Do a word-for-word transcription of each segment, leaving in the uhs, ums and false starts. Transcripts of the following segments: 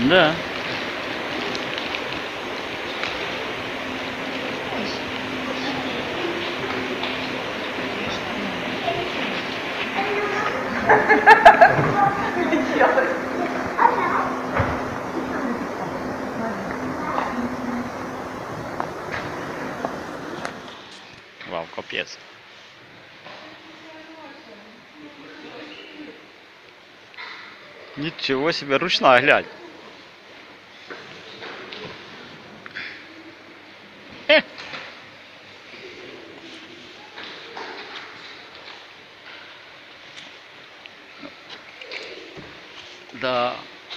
Да. Вау, капец. Ничего себе, ручная, глянь. Э. Да.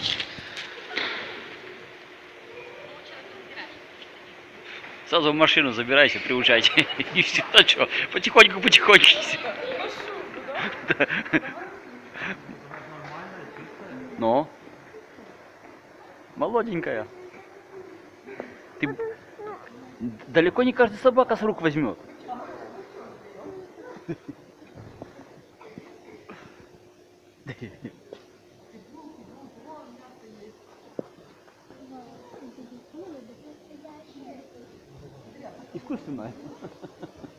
Сразу в машину забирайся, приезжайте. И все, а что? Потихоньку, потихоньку. Да. Но. Молоденькая. Ты... Далеко не каждая собака с рук возьмет. Искусственная.